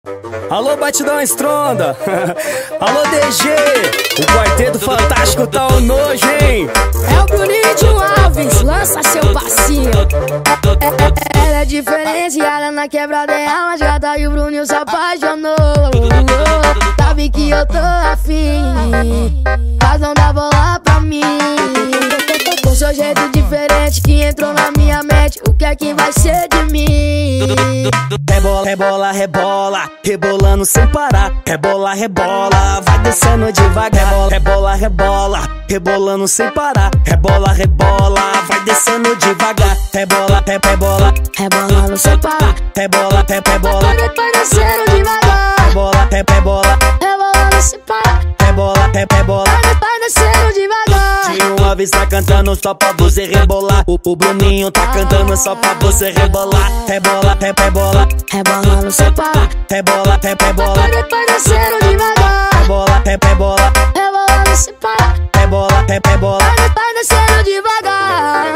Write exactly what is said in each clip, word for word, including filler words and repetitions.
Alô, Batidão Estronda. Alô, D G. O Quarteto Fantástico tá um nojo, hein? É o Bruninho Alves, lança seu passinho. É, é, ela é diferenciada na quebrada, é a jogada e o Bruninho se apaixonou. Sabe que eu tô afim, mas não dá bola pra mim. Com seu jeito diferente que entrou na minha mente, o que é que vai ser de mim? Rebola, rebola, rebola, rebolando sem parar. Rebola, rebola, vai descendo devagar. Rebola, rebola, rebolando sem parar. Rebola, rebola, vai descendo devagar. Rebola, rebola, rebolando sem parar. Rebola, rebola, vai descendo devagar. Rebola, rebola, rebolando sem parar. Rebola, rebola, vai descendo devagar. Uma vez tá cantando só pra você rebolar. O, o Bruninho tá cantando só pra você rebolar. Rebola, rebola, rebolando sem parar. Rebola, rebola, vai descendo devagar. Rebola, rebola, rebolando sem parar. Rebola, rebola, vai descendo devagar.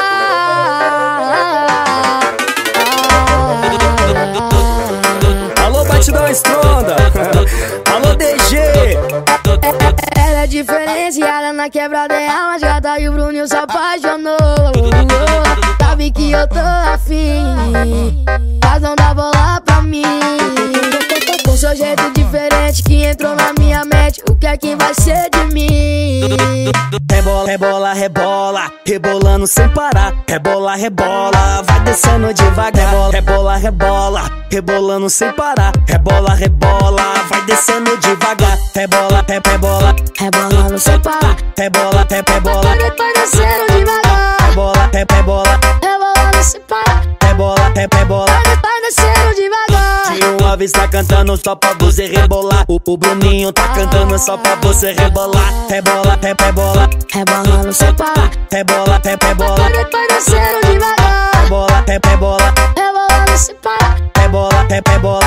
Alô, Batidão Estronda. Alô, D G. Ela é diferenciada na quebrada, é a jogada e o Bruninho se apaixonou. Sabe que eu tô afim, mas não dá bola pra mim. Com seu jeito diferente que entrou na minha mente, o que é que vai ser de mim? Rebola, rebola, rebola, rebolando sem parar. Rebola, rebola, vai descendo devagar. Rebola, rebola, rebolando sem parar. Rebola, rebola, vai descendo devagar. Rebola, rebola, rebolando sem parar. Rebola, rebola, vai descendo devagar. Rebola, rebola, rebolando sem parar. Rebola, rebola, vai descendo devagar. Uma vez tá cantando só pra você rebolar. O, o Bruninho tá cantando só pra você rebolar. Rebola, rebola, rebolando sem parar. Rebola, rebola, vai descendo devagar. Rebola, rebola, rebolando sem parar. Rebola, rebola.